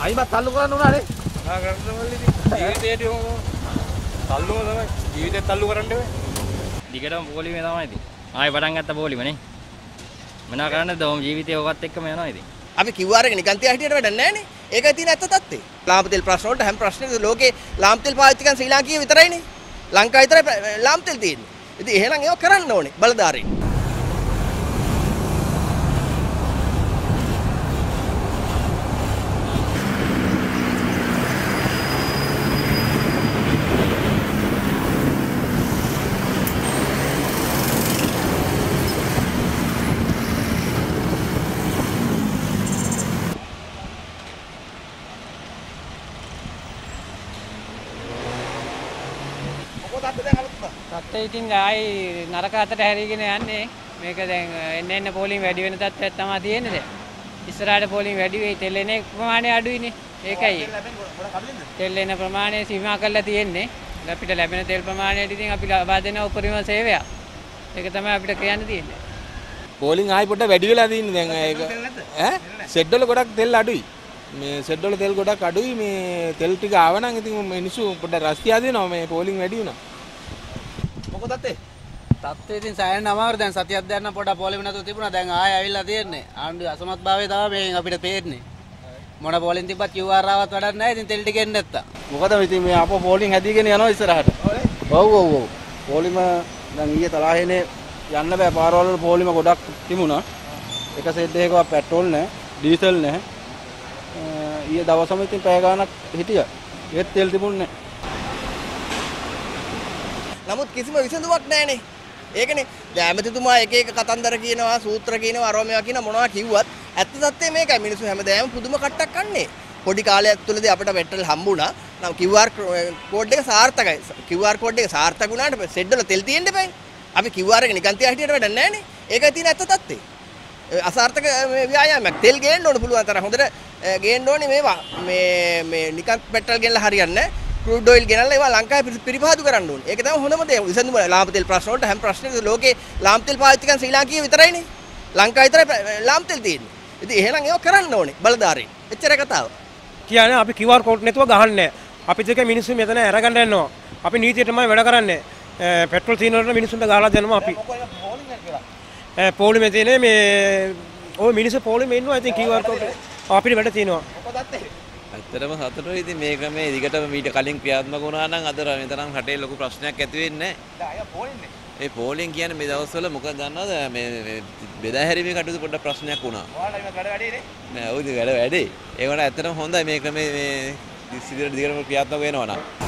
අයිමත් තල්ලු කරන්න උනානේ. ආ කරන්න ඕනේ ඉතින්. ජීවිතේට තල්ලුම තමයි. ජීවිතේ තල්ලු කරන්න වෙයි. දිගටම පොලිමේ තමයි ඉතින්. ආයෙ පටන් ගත්ත පොලිම නේ. මොනවා කරන්නද ඔහොම ජීවිතේ ඔකත් එක්කම යනවා ඉතින්. අපි QR එක නිකන් තියා හිටියට වැඩක් නැහැ නේ. ඒකයි තියෙන ඇත්ත තත්ත්වේ. ලාම්පු තෙල් ප්‍රශ්න වලට හැම ප්‍රශ්නයකම ලෝකේ ලාම්පු තෙල් පාවිච්චි කරන ශ්‍රී ලාංකිකයෝ විතරයිනේ. ලංකාව විතරයි ලාම්පු තෙල් තියෙන්නේ. ඉතින් එහෙනම් ඒක කරන්න ඕනේ බලධාරීන්. තත්ත්වය ඉතින් ආයි නරක අතට හැරීගෙන යන්නේ. මේක දැන් එන්න පොලිං වැඩි වෙන තත්ත්වයක් තමයි තියෙන්නේ දැන්. ඉස්සරහට පොලිං වැඩි වෙයි තෙල් එන ප්‍රමාණය අඩුයිනේ. ඒකයි. තෙල් එන ප්‍රමාණය සීමා කරලා තියෙන්නේ. අපිට ලැබෙන තෙල් ප්‍රමාණයට ඉතින් අපි ලබා දෙන උපරිම සේවයක්. ඒක තමයි අපිට කියන්න තියෙන්නේ. පෝලිං ආයි පොඩ්ඩක් වැඩි වෙලා තියෙන්නේ දැන් ඒක. ඈ සෙඩ් වල ගොඩක් තෙල් අඩුයි. මේ සෙඩ් වල තෙල් ගොඩක් අඩුයි. මේ තෙල් ටික ආව නම් ඉතින් මිනිස්සු පොඩ්ඩක් රස්තියා දෙනවා මේ පෝලිං වැඩි වුණා. මොකද තත්ත්වේ? තත්ත්වය ඉතින් සෑහෙන අමාරු දැන් සතියක් දැන් පොඩක් පොලිම නැතුව තිබුණා. දැන් ආයෙ ඇවිල්ලා තියෙන්නේ. ආණ්ඩුවේ අසමත්භාවය තමයි මේෙන් අපිට පේන්නේ. මොන පොලින් තිබ්බත් QR ආවත් වැඩක් නැහැ. ඉතින් තෙල් ටික එන්නේ නැත්තා. මොකද ඉතින් මේ අපෝ පෝලිං හැදීගෙන යනවා ඉස්සරහට. ඔව් ඔව් ඔව්. පෝලිම දැන් ඊයේ තලාහේනේ යන්න බෑ පාරවල් වල පෝලිම ගොඩක් තිබුණා. එක සෙඩ් එකකවත් පෙට්‍රෝල් නැහැ, ඩීසල් නැහැ. ඊයේ දවසම ඉතින් පැය ගාණක් හිටියා. ඒත් තෙල් තිබුණේ නැහැ. නමුත් කිසිම විසඳුමක් නැහැනේ. ඒකනේ දැන් ඇමතිතුමා එක එක කතන්දර කියනවා, සූත්‍ර කියනවා, අරව මේවා කියන මොනවා කිව්වත් ඇත්ත තත්ත්වය මේකයි. මිනිස්සු හැමදාම පුදුම කට්ටක් කන්නේ. පොඩි කාලයක් තුළදී අපිට පෙට්‍රල් හම්බුණා. නම් QR කෝඩ් එක සාර්ථකයි. QR කෝඩ් එක සාර්ථක වුණාට සෙඩ් වල තෙල් තියෙන්න බෑනේ. අපි QR එක නිකන් තියා හිටියට වැඩක් නැහැනේ. ඒකයි තියෙන ඇත්ත තත්ත්වය. අසාර්ථක ව්‍යායාමයක්. තෙල් ගේන්න ඕන පුළුවන් තරම් හොඳට ගේන්න ඕනේ මේවා. මේ නිකන් පෙට්‍රල් ගෙනලා හරියන්නේ නැහැ. ක්‍රූඩ් ඔයිල් ගෙනල්ලා ඒවා ලංකාවේ පිරිපහදු කරන්න ඕනේ. ඒක තමයි හොඳම දේ. විසඳුම ලාම්පු තෙල් ප්‍රශ්න වලට හැම ප්‍රශ්නයකම ලෝකේ ලාම්පු තෙල් පාවිච්චි කරන ශ්‍රී ලාංකිකයෝ විතරයිනේ. ලංකාව විතරයි ලාම්පු තෙල් තියෙන්නේ. ඉතින් එහෙනම් ඒක කරන්න ඕනේ බලධාරීන්. එච්චර කතාව. කියන්නේ අපි QR කෝඩ් නැතුව ගහන්නේ නැහැ. අපි දෙක මිනිස්සු මෙතන අරගන්න යනවා. අපි නීතියටමයි වැඩ කරන්නේ. පෙට්‍රල් සීන වලට මිනිස්සුන්ට ගහලා දෙනවා අපි. පොලිමේ තියෙන මේ ඔය මිනිස්සු පොලිමේ ඉන්නවා. ඉතින් QR කෝඩ් අපිට වැඩ තියෙනවා. ඇත්තටම සතුටුයි. ඉතින් මේ ක්‍රමයේ දිගටම මීට කලින් ක්‍රියාත්මක වුණා නම් අද මෙතරම් රටේ ලොකු ප්‍රශ්නයක් ඇති වෙන්නේ නැහැ. ඒ පෝලිං කියන්නේ මේ දවස්වල මොකද දන්නවද මේ බෙදා හැරීමේ කටයුතු පොඩ්ඩක් ප්‍රශ්නයක් වුණා. ඔයාලා මේ වැඩ වැඩේනේ. නෑ ඔය වැඩ වැඩේ. ඒ වුණා ඇත්තටම හොඳයි මේ ක්‍රමයේ මේ දිගටම ක්‍රියාත්මක වෙනවා නම්.